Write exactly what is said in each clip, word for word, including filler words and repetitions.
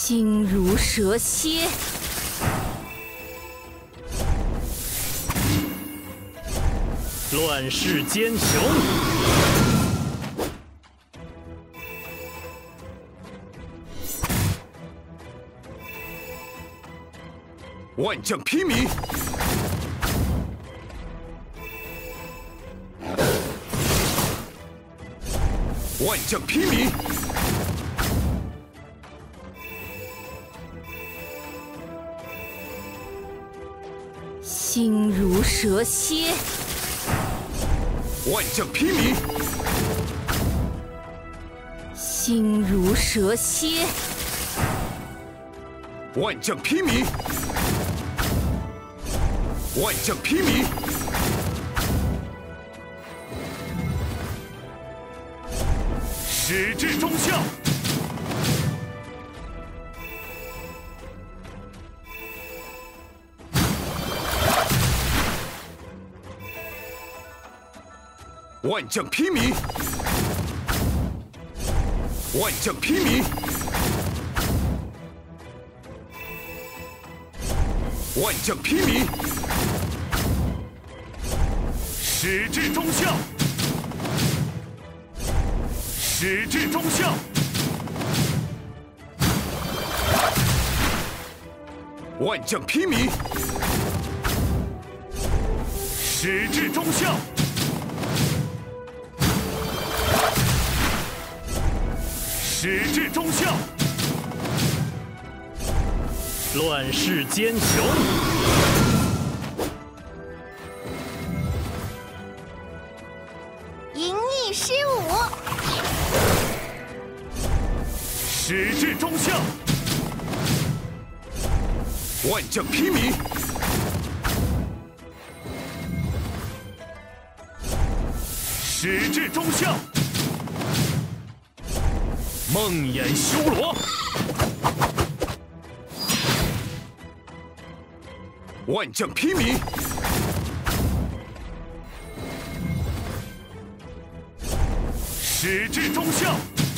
心如蛇蝎， 乱世奸雄， 万将披靡，万将披靡。 心如蛇蝎， 万将披靡， 心如蛇蝎， 万将披靡，万将披靡，矢志忠孝。 万将披靡，万将披靡，万将披靡，矢志忠孝，矢志忠孝，万将披靡，矢志忠孝。 矢志忠孝， 乱世奸雄， 淫逸失舞， 矢志忠孝，万将披靡，矢志忠孝。 梦魇修罗， 万将披靡，矢志忠孝，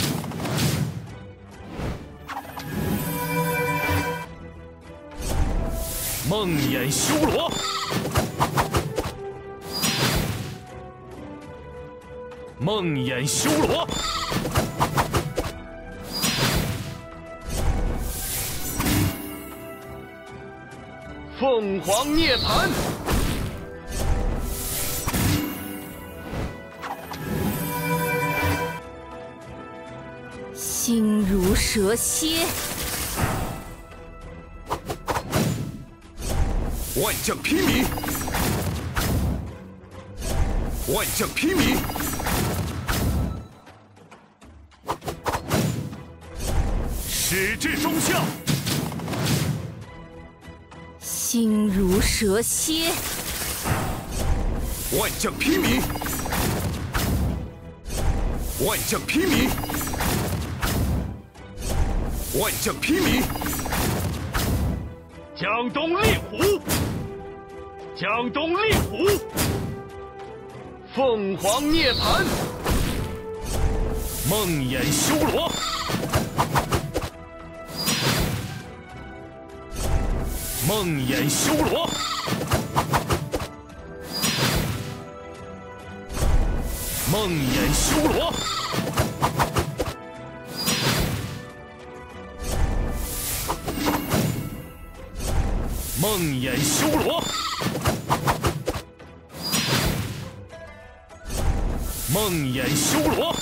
梦魇修罗，梦魇修罗。 凤凰涅槃， 心如蛇蝎， 万将披靡，万将披靡，矢志忠孝。 心如蛇蝎， 万将披靡，万将披靡，万将披靡， 江东猎虎，江东猎虎，凤凰涅槃，梦魇修罗。 梦魇修罗，梦魇修罗，梦魇修罗，梦魇修罗。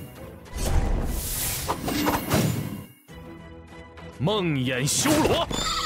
梦魇修罗。